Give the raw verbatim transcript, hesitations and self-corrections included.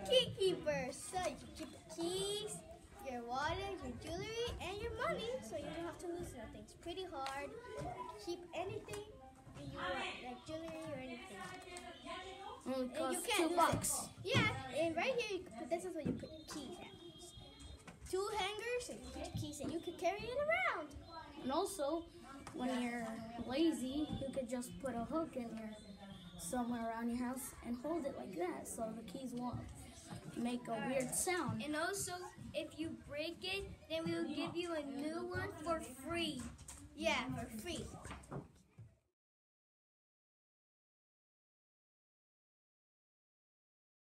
key keeper. So you can keep the keys, your wallet, your jewelry, and your money, so you don't have to lose nothing. It's pretty hard to keep anything you want, like jewelry or anything. Only And you costs can't two lose bucks. it. Yeah, and right here, you can put, this is where you put your keys at. Two hangers, and you put your keys, and you can carry it around. And also, when you're lazy, you could just put a hook in your somewhere around your house and hold it like that, so the keys won't make a weird sound. And also, if you break it, then we'll give you a new one for free. Yeah, for free.